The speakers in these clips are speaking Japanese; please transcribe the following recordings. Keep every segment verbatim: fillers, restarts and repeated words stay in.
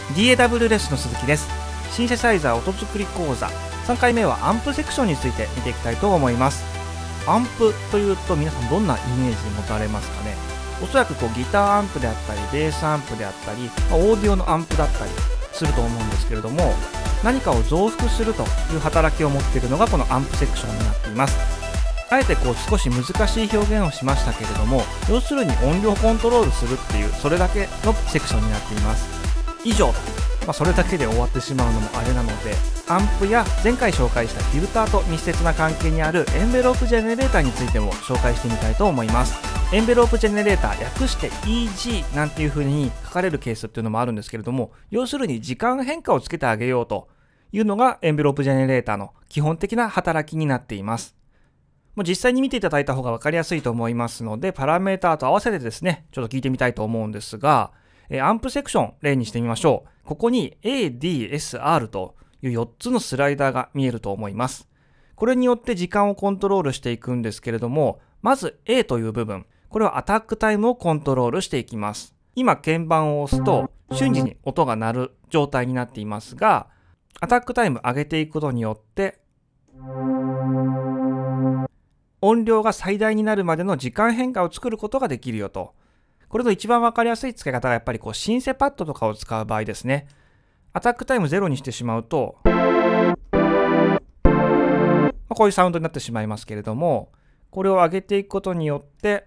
ディーエーダブリュー レッスンの鈴木です。シンセサイザー音作り講座さんかいめはアンプセクションについて見ていきたいと思います。アンプというと皆さんどんなイメージ持たれますかね。おそらくこうギターアンプであったりベースアンプであったりオーディオのアンプだったりすると思うんですけれども、何かを増幅するという働きを持っているのがこのアンプセクションになっています。あえてこう少し難しい表現をしましたけれども、要するに音量コントロールするっていうそれだけのセクションになっています。以上と、まあ、それだけで終わってしまうのもあれなので、アンプや前回紹介したフィルターと密接な関係にあるエンベロープジェネレーターについても紹介してみたいと思います。エンベロープジェネレーター、略して イージー なんていう風に書かれるケースっていうのもあるんですけれども、要するに時間変化をつけてあげようというのがエンベロープジェネレーターの基本的な働きになっています。もう実際に見ていただいた方が分かりやすいと思いますので、パラメーターと合わせてですね、ちょっと聞いてみたいと思うんですが、アンプセクション例にしてみましょう。ここに エーディーエスアール というよっつのスライダーが見えると思います。これによって時間をコントロールしていくんですけれども、まず A という部分、これはアタックタイムをコントロールしていきます。今鍵盤を押すと瞬時に音が鳴る状態になっていますが、アタックタイム上げていくことによって音量が最大になるまでの時間変化を作ることができるよと。これの一番わかりやすい使い方がやっぱりこうシンセパッドとかを使う場合ですね。アタックタイムゼロにしてしまうと、まあ、こういうサウンドになってしまいますけれども、これを上げていくことによって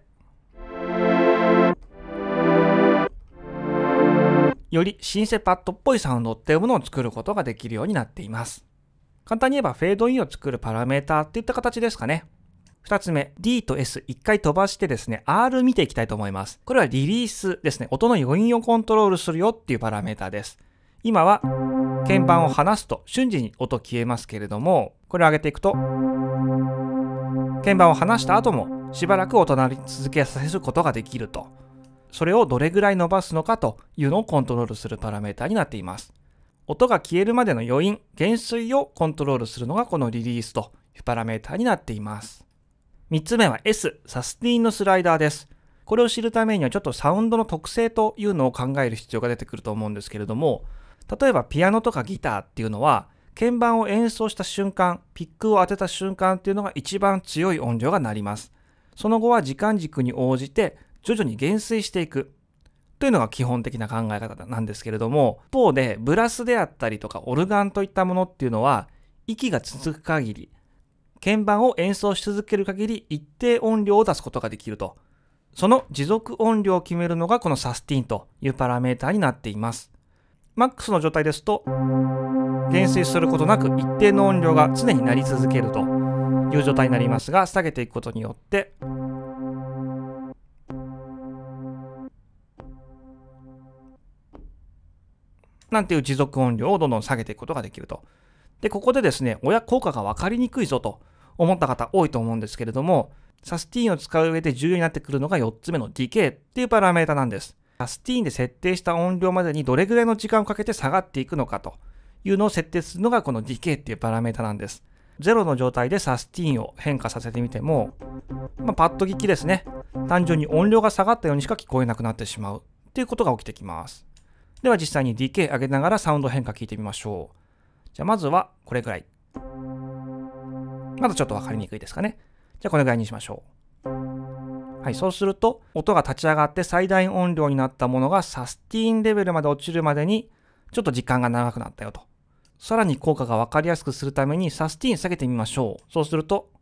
よりシンセパッドっぽいサウンドっていうものを作ることができるようになっています。簡単に言えばフェードインを作るパラメーターっていった形ですかね。二つ目、D と S 一回飛ばしてですね、R 見ていきたいと思います。これはリリースですね。音の余韻をコントロールするよっていうパラメータです。今は鍵盤を離すと瞬時に音消えますけれども、これを上げていくと鍵盤を離した後もしばらく音鳴り続けさせることができると。それをどれぐらい伸ばすのかというのをコントロールするパラメータになっています。音が消えるまでの余韻、減衰をコントロールするのがこのリリースというパラメータになっています。みっつめは S、サスティーンのスライダーです。これを知るためにはちょっとサウンドの特性というのを考える必要が出てくると思うんですけれども、例えばピアノとかギターっていうのは、鍵盤を演奏した瞬間、ピックを当てた瞬間っていうのが一番強い音量が鳴ります。その後は時間軸に応じて徐々に減衰していくというのが基本的な考え方なんですけれども、一方でブラスであったりとかオルガンといったものっていうのは、息が続く限り、鍵盤を演奏し続ける限り一定音量を出すことができると。その持続音量を決めるのがこのサスティーンというパラメータになっています。マックスの状態ですと、減衰することなく一定の音量が常になり続けるという状態になりますが、下げていくことによって、なんていう持続音量をどんどん下げていくことができると。で、ここでですね、親効果が分かりにくいぞと思った方多いと思うんですけれども、サスティーンを使う上で重要になってくるのがよっつめのディケイっていうパラメータなんです。サスティーンで設定した音量までにどれぐらいの時間をかけて下がっていくのかというのを設定するのがこのディケイっていうパラメータなんです。ゼロの状態でサスティーンを変化させてみても、まあ、パッド聞きですね。単純に音量が下がったようにしか聞こえなくなってしまうっていうことが起きてきます。では実際にディケイ上げながらサウンド変化聞いてみましょう。じゃあまずはこれぐらい。まだちょっと分かりにくいですかね。じゃあこれぐらいにしましょう。はい、そうすると音が立ち上がって最大音量になったものがサスティーンレベルまで落ちるまでにちょっと時間が長くなったよと。さらに効果が分かりやすくするためにサスティーン下げてみましょう。そうすると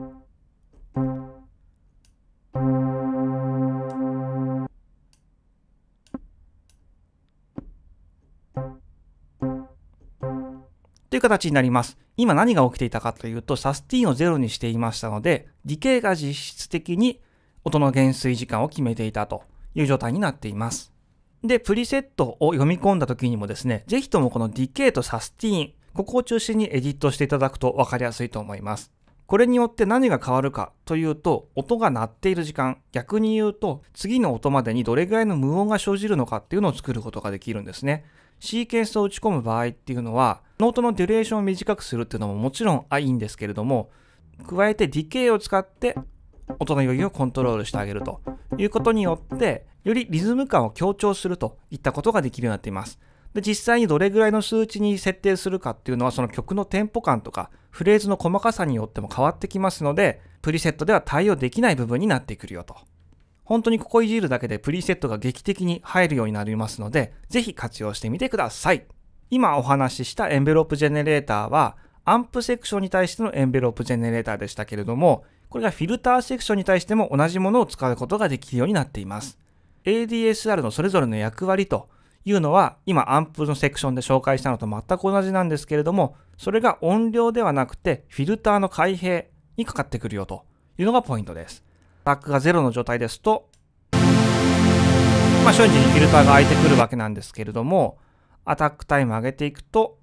という形になります。今何が起きていたかというと、サスティーンをゼロにしていましたので、ディケイが実質的に音の減衰時間を決めていたという状態になっています。で、プリセットを読み込んだ時にもですね、ぜひともこのディケイとサスティーン、ここを中心にエディットしていただくと分かりやすいと思います。これによって何が変わるかというと、音が鳴っている時間、逆に言うと、次の音までにどれぐらいの無音が生じるのかっていうのを作ることができるんですね。シーケンスを打ち込む場合っていうのは、ノートのデュレーションを短くするっていうのももちろんいいんですけれども、加えてディケイを使って音の余韻をコントロールしてあげるということによって、よりリズム感を強調するといったことができるようになっています。 で、実際にどれぐらいの数値に設定するかっていうのは、その曲のテンポ感とかフレーズの細かさによっても変わってきますので、プリセットでは対応できない部分になってくるよと。本当にここいじるだけでプリセットが劇的に入るようになりますので、ぜひ活用してみてください。今お話ししたエンベロープジェネレーターは、アンプセクションに対してのエンベロープジェネレーターでしたけれども、これがフィルターセクションに対しても同じものを使うことができるようになっています。エーディーエスアール のそれぞれの役割というのは、今アンプのセクションで紹介したのと全く同じなんですけれども、それが音量ではなくてフィルターの開閉にかかってくるよというのがポイントです。タックがゼロの状態ですと、まあ瞬時にフィルターが開いてくるわけなんですけれども、アタックタイム上げていくと、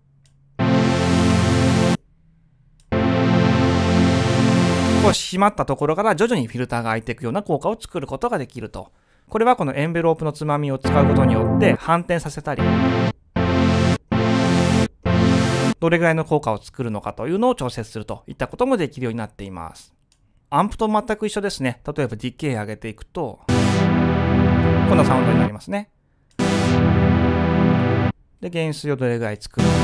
こう閉まったところから徐々にフィルターが開いていくような効果を作ることができると。これはこのエンベロープのつまみを使うことによって反転させたり、どれぐらいの効果を作るのかというのを調節するといったこともできるようになっています。アンプと全く一緒ですね。例えばディケイ上げていくと、こんなサウンドになりますね。で、減衰をどれぐらい作るのか。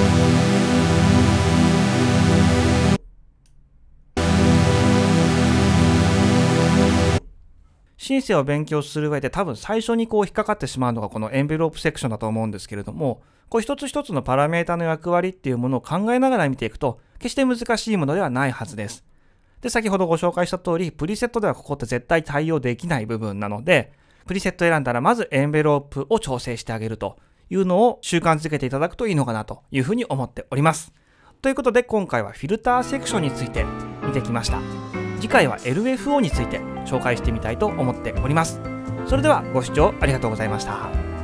シンセを勉強する上で多分最初にこう引っかかってしまうのがこのエンベロープセクションだと思うんですけれども、こう一つ一つのパラメータの役割っていうものを考えながら見ていくと決して難しいものではないはずです。で、先ほどご紹介した通り、プリセットではここって絶対対応できない部分なので、プリセット選んだらまずエンベロープを調整してあげるというのを習慣づけていただくといいのかなというふうに思っております。ということで今回はフィルターセクションについて見てきました。次回は エルエフオー について紹介してみたいと思っております。それではご視聴ありがとうございました。